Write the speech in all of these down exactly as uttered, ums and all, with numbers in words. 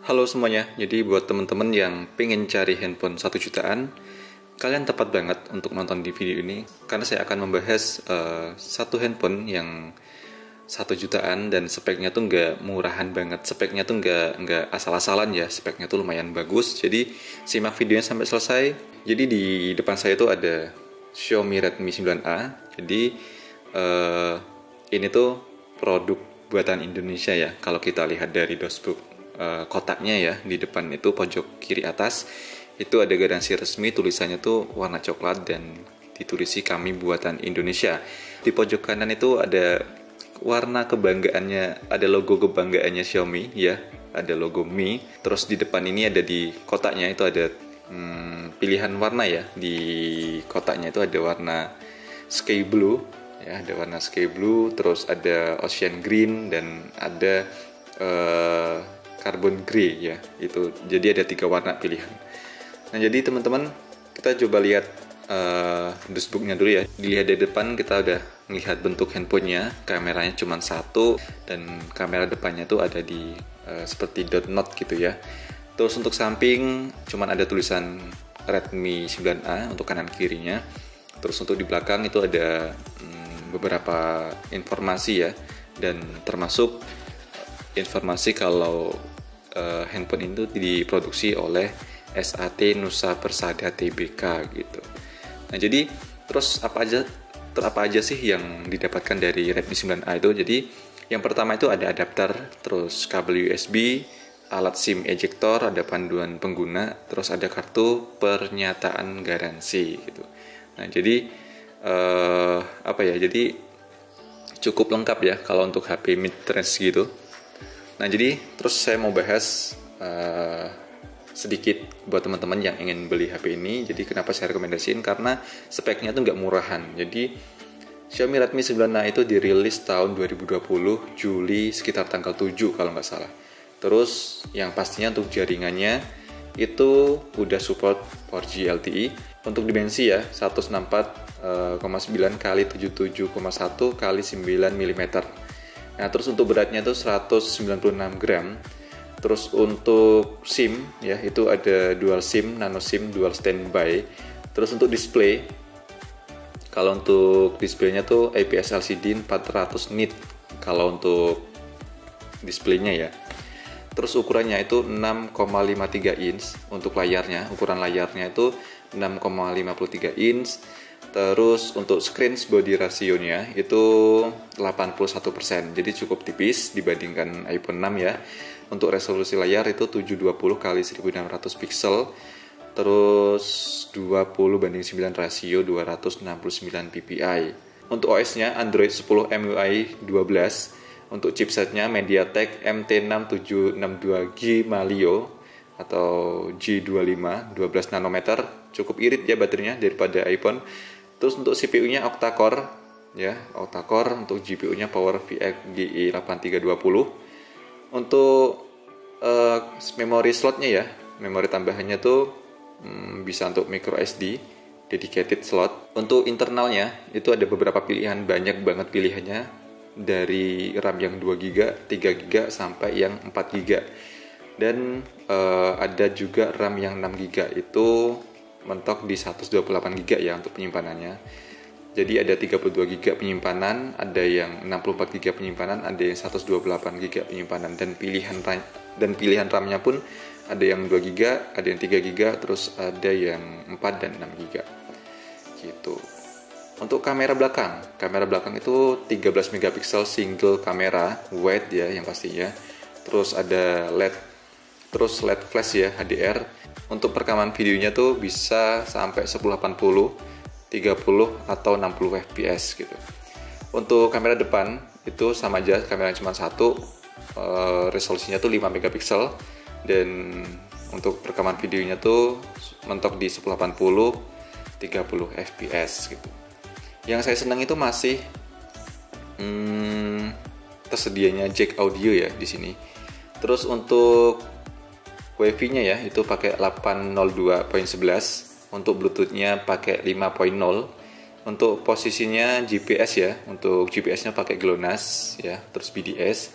Halo semuanya, jadi buat teman-teman yang pengen cari handphone satu jutaan, kalian tepat banget untuk nonton di video ini karena saya akan membahas uh, satu handphone yang satu jutaan dan speknya tuh nggak murahan banget, speknya tuh nggak nggak asal-asalan ya, speknya tuh lumayan bagus. Jadi simak videonya sampai selesai. Jadi di depan saya tuh ada Xiaomi Redmi sembilan A. Jadi uh, ini tuh produk buatan Indonesia ya. Kalau kita lihat dari dashboard Uh, kotaknya ya, di depan itu pojok kiri atas itu ada garansi resmi, tulisannya tuh warna coklat dan ditulisi kami buatan Indonesia. Di pojok kanan itu ada warna kebanggaannya, ada logo kebanggaannya Xiaomi ya, ada logo Mi. Terus di depan ini ada di kotaknya itu ada hmm, pilihan warna ya. Di kotaknya itu ada warna sky blue ya, ada warna sky blue, terus ada ocean green dan ada uh, carbon grey ya, itu jadi ada tiga warna pilihan. Nah jadi teman-teman, kita coba lihat uh, dashboardnya dulu ya. Dilihat dari depan kita udah melihat bentuk handphonenya, kameranya cuma satu dan kamera depannya tuh ada di uh, seperti dot not gitu ya. Terus untuk samping cuma ada tulisan Redmi sembilan A untuk kanan kirinya. Terus untuk di belakang itu ada hmm, beberapa informasi ya, dan termasuk informasi kalau uh, handphone itu diproduksi oleh S A T Nusa Persada T B K gitu. Nah jadi terus apa aja ter apa aja sih yang didapatkan dari Redmi sembilan A itu? Jadi yang pertama itu ada adapter, terus kabel U S B, alat SIM ejector, ada panduan pengguna, terus ada kartu pernyataan garansi gitu. Nah jadi uh, apa ya? Jadi cukup lengkap ya kalau untuk H P mid range gitu. Nah jadi terus saya mau bahas uh, sedikit buat teman-teman yang ingin beli H P ini. Jadi kenapa saya rekomendasiin, karena speknya tuh nggak murahan. Jadi Xiaomi Redmi sembilan A itu dirilis tahun dua ribu dua puluh Juli sekitar tanggal tujuh kalau nggak salah. Terus yang pastinya untuk jaringannya itu udah support four G L T E. Untuk dimensi ya seratus enam puluh empat koma sembilan kali tujuh puluh tujuh koma satu kali sembilan milimeter. Nah terus untuk beratnya itu seratus sembilan puluh enam gram. Terus untuk SIM ya itu ada dual SIM, nano SIM, dual standby. Terus untuk display, kalau untuk displaynya tuh I P S L C D empat ratus nit kalau untuk displaynya ya. Terus ukurannya itu enam koma lima tiga inch untuk layarnya, ukuran layarnya itu enam koma lima tiga inch. Terus untuk screen body rasionya itu delapan puluh satu persen, jadi cukup tipis dibandingkan iPhone enam ya. Untuk resolusi layar itu tujuh ratus dua puluh kali seribu enam ratus pixel, terus dua puluh banding sembilan rasio dua ratus enam puluh sembilan ppi. Untuk O S-nya Android sepuluh M U I dua belas, untuk chipsetnya MediaTek M T enam tujuh enam dua G Malio atau G dua puluh lima dua belas nanometer, cukup irit ya baterainya daripada iPhone. Terus untuk C P U-nya octa-core ya, octa-core. Untuk G P U-nya PowerVX G E delapan tiga dua nol. Untuk uh, memori slotnya ya, memori tambahannya tuh hmm, bisa untuk micro S D, dedicated slot. Untuk internalnya itu ada beberapa pilihan, banyak banget pilihannya, dari RAM yang dua giga, tiga giga sampai yang empat giga. Dan uh, ada juga RAM yang enam giga, itu mentok di seratus dua puluh delapan giga ya untuk penyimpanannya. Jadi ada tiga puluh dua giga penyimpanan, ada yang enam puluh empat giga penyimpanan, ada yang seratus dua puluh delapan giga penyimpanan, dan pilihan dan pilihan RAM-nya pun ada yang dua giga, ada yang tiga giga, terus ada yang empat dan enam giga. Gitu. Untuk kamera belakang, kamera belakang itu tiga belas megapiksel single kamera wide ya yang pastinya. Terus ada L E D, terus L E D flash ya, H D R. Untuk perekaman videonya tuh bisa sampai sepuluh delapan puluh, tiga puluh atau enam puluh F P S gitu. Untuk kamera depan itu sama aja, kamera cuma satu, uh, resolusinya tuh lima megapiksel, dan untuk perekaman videonya tuh mentok di sepuluh delapan puluh, tiga puluh F P S gitu. Yang saya senang itu masih hmm, tersedianya jack audio ya di sini. Terus untuk Wi-Fi-nya ya itu pakai delapan nol dua titik sebelas, untuk Bluetooth-nya pakai lima titik nol. Untuk posisinya G P S ya, untuk G P S-nya pakai GLONASS ya, terus B D S,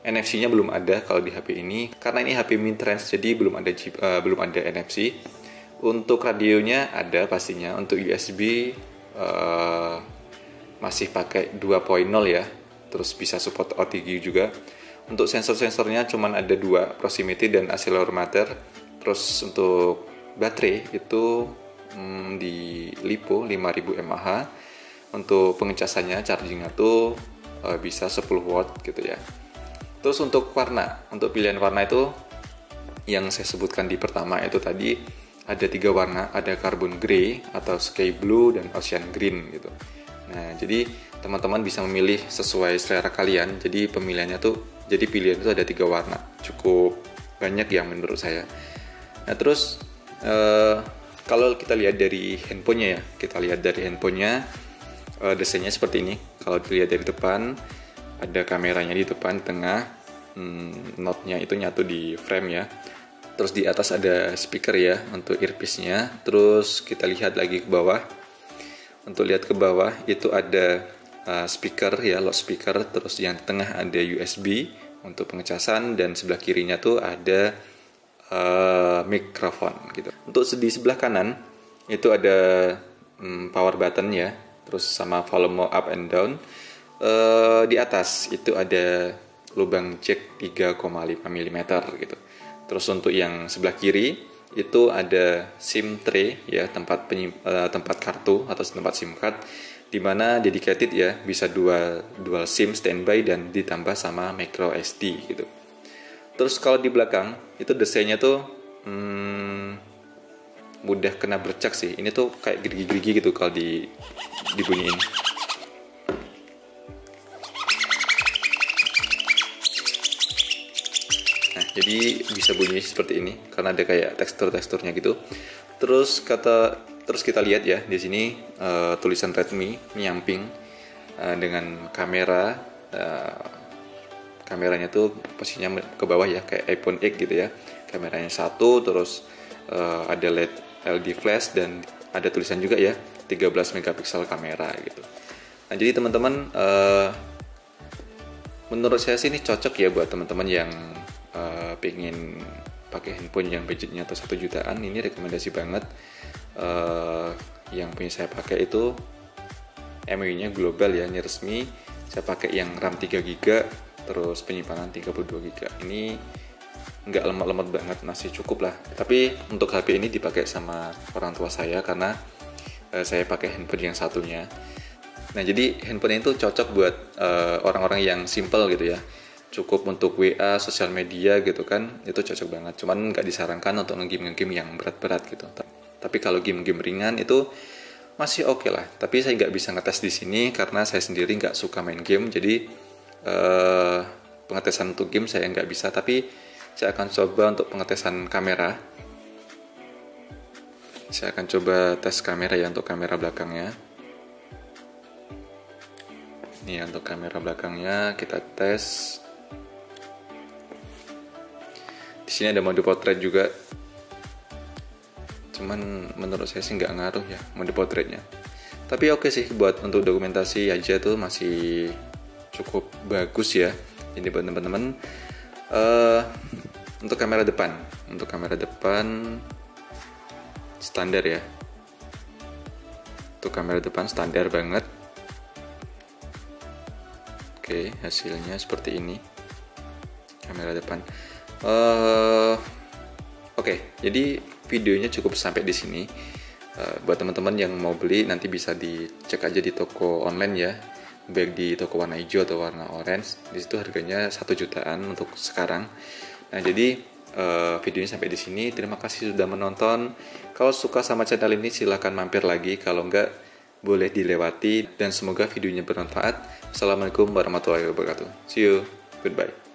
N F C-nya belum ada kalau di H P ini, karena ini H P mid-range jadi belum ada uh, belum ada N F C. Untuk radionya ada pastinya. Untuk U S B uh, masih pakai dua titik nol ya, terus bisa support O T G juga. Untuk sensor-sensornya cuman ada dua, proximity dan accelerometer. Terus untuk baterai itu hmm, di LiPo lima ribu mAh. Untuk pengecasannya, chargingnya tuh uh, bisa sepuluh watt gitu ya. Terus untuk warna, untuk pilihan warna itu yang saya sebutkan di pertama itu tadi ada tiga warna, ada carbon grey atau sky blue dan ocean green gitu. Nah, jadi teman-teman bisa memilih sesuai selera kalian. Jadi pemilihannya tuh, jadi pilihan itu ada tiga warna, cukup banyak yang menurut saya. Nah, terus eh, kalau kita lihat dari handphonenya ya, kita lihat dari handphonenya eh, desainnya seperti ini. Kalau dilihat dari depan, ada kameranya di depan, tengah, hmm, note-nya itu nyatu di frame ya. Terus di atas ada speaker ya untuk earpiece-nya. Terus kita lihat lagi ke bawah. Untuk lihat ke bawah itu ada uh, speaker ya, loudspeaker. Terus yang tengah ada U S B untuk pengecasan, dan sebelah kirinya tuh ada uh, mikrofon gitu. Untuk di sebelah kanan itu ada um, power button ya. Terus sama volume up and down. Uh, di atas itu ada lubang jack tiga koma lima milimeter gitu. Terus untuk yang sebelah kiri itu ada SIM tray ya, tempat penyim, uh, tempat kartu atau tempat SIM card, di mana dedicated ya, bisa dua dual SIM standby dan ditambah sama micro S D gitu. Terus kalau di belakang itu desainnya tuh hmm, mudah kena bercak sih. Ini tuh kayak gerigi-gerigi gitu kalau di dibunyiin. Nah, jadi bisa bunyi seperti ini karena ada kayak tekstur-teksturnya gitu. Terus kata terus kita lihat ya di sini uh, tulisan Redmi nyamping uh, dengan kamera. Uh, kameranya tuh posisinya ke bawah ya, kayak iPhone X gitu ya. Kameranya satu, terus uh, ada L E D L E D flash, dan ada tulisan juga ya tiga belas megapiksel kamera gitu. Nah, jadi teman-teman uh, menurut saya sih ini cocok ya buat teman-teman yang Uh, pengen pakai handphone yang budgetnya atau satu jutaan. Ini rekomendasi banget. Uh, yang punya saya pakai itu M U I-nya global ya, ini resmi. Saya pakai yang RAM tiga giga, terus penyimpanan tiga puluh dua giga. Ini nggak lemot-lemot banget, masih cukup lah. Tapi untuk H P ini dipakai sama orang tua saya karena uh, saya pakai handphone yang satunya. Nah, jadi handphone itu cocok buat uh, orang-orang yang simple gitu ya. Cukup untuk W A, sosial media gitu kan, itu cocok banget. Cuman nggak disarankan untuk nge-game-nge-game yang berat-berat gitu. Tapi kalau game-game ringan itu masih oke okay lah. Tapi saya nggak bisa ngetes di sini karena saya sendiri nggak suka main game. Jadi eh, pengetesan untuk game saya nggak bisa. Tapi saya akan coba untuk pengetesan kamera. Saya akan coba tes kamera ya, untuk kamera belakangnya. Ini untuk kamera belakangnya kita tes. Di sini ada mode portrait juga. Cuman menurut saya sih nggak ngaruh ya mode portraitnya. Tapi oke sih buat untuk dokumentasi aja tuh masih cukup bagus ya. Jadi buat teman-teman uh, untuk kamera depan, untuk kamera depan standar ya. Untuk kamera depan standar banget. Oke, hasilnya seperti ini. Kamera depan. Uh, Oke, okay, jadi videonya cukup sampai di sini. Uh, buat teman-teman yang mau beli nanti bisa dicek aja di toko online ya, baik di toko warna hijau atau warna orange. Di situ harganya satu jutaan untuk sekarang. Nah, jadi uh, videonya sampai di sini. Terima kasih sudah menonton. Kalau suka sama channel ini silahkan mampir lagi. Kalau enggak boleh dilewati. Dan semoga videonya bermanfaat. Assalamualaikum warahmatullahi wabarakatuh. See you. Goodbye.